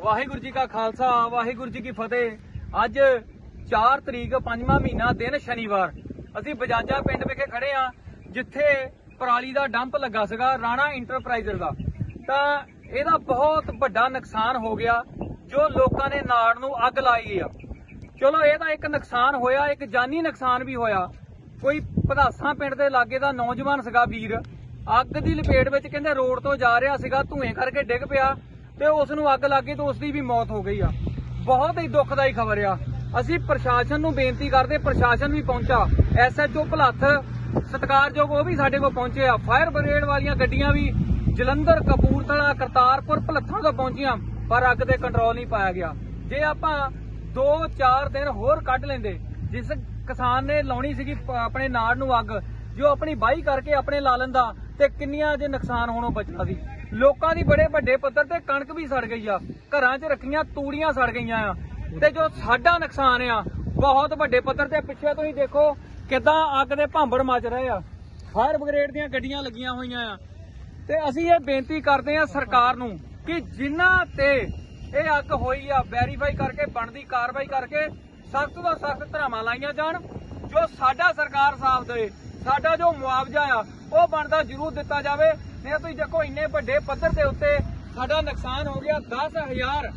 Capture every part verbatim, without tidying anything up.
वाहिगुरू जी का खालसा वाहिगुरू जी की फतेह। अज चार तरीक पंजवां महीना दिन शनिवार असीं बजाजा पिंड विखे खड़े हाँ, जिथे पराली का डंप लगा सीगा राणा इंटरप्राइजेज का। तां इहदा बहुत वड्डा नुकसान हो गया जो लोगों ने नाड़ नूं अग लाई आ। चलो इहदा एक नुकसान होया, एक जानी नुकसान भी होया। कोई पधासा पिंड दे लागे दा नौजवान सीगा वीर, अग की लपेट विच कहंदे रोड तो जा रहा सीगा, धुएं करके डिग पिया ते उस नूं अग लग गई तो उसकी भी मौत हो गई आ। बहुत ही दुखदाई खबर आ। असीं प्रशासन नूं बेनती करदे, प्रशासन भी पहुंचा, एस एच ओ भलत्थ सत्कारयोग वो भी साडे कोल पहुंचे आ। फायर ब्रिगेड वालियां गड्डियां भी जलंधर, कपूरथला, करतारपुर, भलत्थां तो पहुंचियां, पर अग ते कंट्रोल नहीं पाया गया। जे आपां दो चार दिन होर कढ लेंदे, जिस किसान ने लाउणी सीगी अपने नाड़ नूं अग, जो अपनी बाही करके अपने ला लैंदा ते किन्नियां जे नुकसान होणों बचना सी। लोकां दी बड़े वड्डे पੱਧਰ ते कणक भी सड़ गई आ, घरां च रखियां तूड़ियां सड़ गईयां आ, ते जो साडा नुकसान आ बहुत वड्डे पੱਧਰ ते। पिछे तुसीं देखो किदां अग दे भांबड़ मच रहे आ, फायर ब्रिगेड दीयां गड्डियां लगियां होईयां आ। ते असीं ये बेनती करदे आ सरकार नूं कि जिन्हां ते ਇਹ ਅੱਗ ਹੋਈ ਆ ਵੈਰੀਫਾਈ ਕਰਕੇ ਬਣਦੀ ਕਾਰਵਾਈ ਕਰਕੇ ਸਖਤ ਤੋਂ ਸਖਤ ਧਰਾਵਾਂ ਲਾਈਆਂ ਜਾਣ, ਜੋ ਸਾਡਾ ਸਰਕਾਰ ਸਾਫ ਦੇ, ਸਾਡਾ ਜੋ ਮੁਆਵਜ਼ਾ ਆ ਉਹ ਬਣਦਾ ਜ਼ਰੂਰ ਦਿੱਤਾ ਜਾਵੇ। ਨਹੀਂ ਤੁਸੀਂ ਦੇਖੋ ਇੰਨੇ ਵੱਡੇ ਪੱਧਰ ਦੇ ਉੱਤੇ ਸਾਡਾ ਨੁਕਸਾਨ ਹੋ ਗਿਆ ਦਸ ਹਜ਼ਾਰ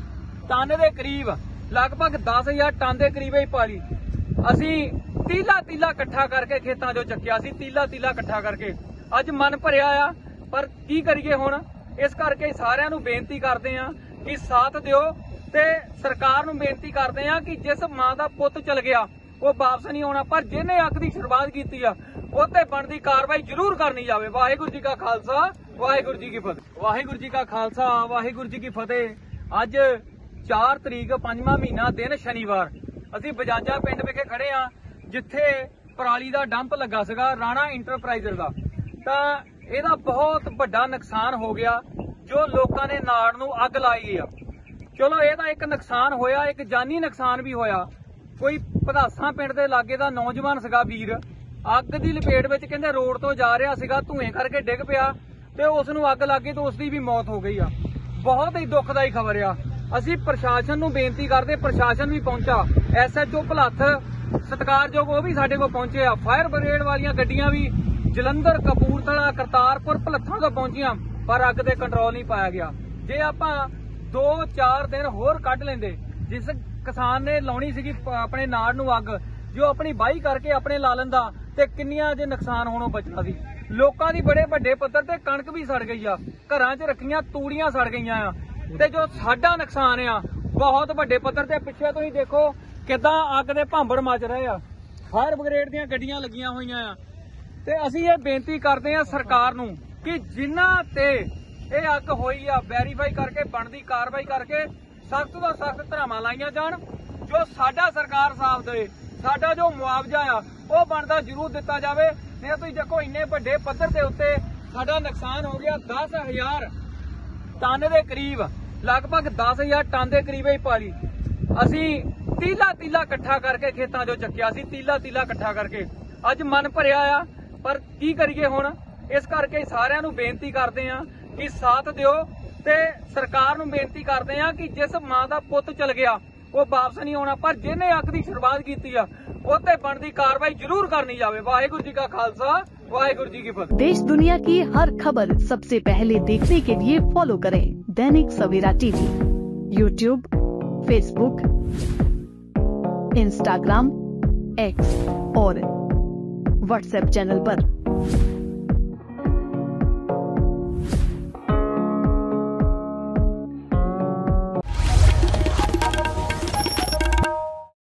ਟਨ ਦੇ ਕਰੀਬ, ਲਗਭਗ ਦਸ ਹਜ਼ਾਰ ਟਨ ਦੇ ਕਰੀਬ ਹੀ ਪਾਲੀ। ਅਸੀਂ ਤੀਲਾ ਤੀਲਾ ਇਕੱਠਾ ਕਰਕੇ ਖੇਤਾਂ ਚੋਂ ਚੱਕਿਆ ਸੀ, ਤੀਲਾ ਤੀਲਾ ਇਕੱਠਾ ਕਰਕੇ। ਅੱਜ ਮਨ ਭਰਿਆ ਆ, ਪਰ ਕੀ ਕਰੀਏ ਹੁਣ। ਇਸ ਕਰਕੇ ਸਾਰਿਆਂ ਨੂੰ ਬੇਨਤੀ ਕਰਦੇ ਆ कि साथ दिओ, ते सरकार नूं बेनती करते हैं कि जिस मां दा पुत चल गया वो वापस नहीं आना, पर जिन्हें अग की शुरुआत की उत्ते बनती कार्रवाई जरूर करनी जाए। वाहिगुरू जी का खालसा वाहिगुरू जी की फतेह। वाहिगुरू जी का खालसा वाहिगुरू जी की फतेह। अज चार तरीक पंजवां महीना दिन शनिवार असीं बजाजा पिंड विखे खड़े हाँ, जिथे पराली का डंप लगा सीगा राणा इंटरप्राइजेज का। तां इहदा बहुत वड्डा नुकसान हो गया जो लोगों ने नाड़ नूं अग लाई आ। चलो इहदा एक नुकसान होया, एक जानी नुकसान भी होया। कोई पधासा पिंड दे लागे दा नौजवान सीगा वीर, अग की लपेट विच कहंदे रोड तो जा रहा सीगा, धुएं करके डिग पिया ते उस नूं अग लग गई तो उसकी भी मौत हो गई आ। बहुत ही दुखदाई खबर आ। असीं प्रशासन नूं बेनती करदे, प्रशासन भी पहुंचा, एस एच ओ भलत्थ सत्कारयोग वो भी साडे कोल पहुंचे आ। फायर ब्रिगेड वालियां गड्डियां भी जलंधर, कपूरथला, करतारपुर, भलत्थां तो पहुंचियां, पर अग ते कंट्रोल नहीं पाया गया। जे आपां दो चार दिन होर कढ लेंदे, जिस किसान ने लाउणी सीगी अपने नाड़ नूं अग, जो अपनी बाही करके अपने ला लैंदा ते किन्नियां जे नुकसान होणों बचना सी। लोकां दी बड़े वड्डे पੱਧਰ ते कणक भी सड़ गई आ, घरां च रखियां तूड़ियां सड़ गईयां आ, ते जो साडा नुकसान आ बहुत वड्डे पੱਧਰ ते। पिछे तुसीं देखो किदां अग दे भांबड़ मच रहे आ, फायर ब्रिगेड दीयां गड्डियां लगियां होईयां आ। ते असीं ये बेनती करदे आ सरकार नूं कि जिन्हां ते ਇਹ ਅੱਗ ਹੋਈ ਆ ਵੈਰੀਫਾਈ ਕਰਕੇ ਬਣਦੀ ਕਾਰਵਾਈ ਕਰਕੇ ਸਖਤ ਤੋਂ ਸਖਤ ਧਰਾਵਾਂ ਲਾਈਆਂ ਜਾਣ, ਜੋ ਸਾਡਾ ਸਰਕਾਰ ਸਾਫ ਦੇ, ਸਾਡਾ ਜੋ ਮੁਆਵਜ਼ਾ ਆ ਉਹ ਬਣਦਾ ਜ਼ਰੂਰ ਦਿੱਤਾ ਜਾਵੇ। ਨਹੀਂ ਤੁਸੀਂ ਦੇਖੋ ਇੰਨੇ ਵੱਡੇ ਪੱਧਰ ਦੇ ਉੱਤੇ ਸਾਡਾ ਨੁਕਸਾਨ ਹੋ ਗਿਆ ਦਸ ਹਜ਼ਾਰ ਟਨ ਦੇ ਕਰੀਬ, ਲਗਭਗ ਦਸ ਹਜ਼ਾਰ ਟਨ ਦੇ ਕਰੀਬ ਹੀ ਪਾਲੀ। ਅਸੀਂ ਤੀਲਾ ਤੀਲਾ ਇਕੱਠਾ ਕਰਕੇ ਖੇਤਾਂ ਚੋਂ ਚੱਕਿਆ ਸੀ, ਤੀਲਾ ਤੀਲਾ ਇਕੱਠਾ ਕਰਕੇ। ਅੱਜ ਮਨ ਭਰਿਆ ਆ, ਪਰ ਕੀ ਕਰੀਏ ਹੁਣ। ਇਸ ਕਰਕੇ ਸਾਰਿਆਂ ਨੂੰ ਬੇਨਤੀ ਕਰਦੇ ਆ कि साथ दिओ, ते सरकार नूं बेनती करते हैं कि जिस मां दा पुत चल गया वो वापस नहीं आना, पर जिन्हें अग की शुरुआत की उत्ते बनती कार्रवाई जरूर करनी जाए। वाहिगुरू जी का खालसा वाहिगुरू जी की फतेह। देश दुनिया की हर खबर सबसे पहले देखने के लिए फॉलो करें Dainik Savera TV, YouTube, Facebook, Instagram, X और व्हाट्सएप चैनल पर।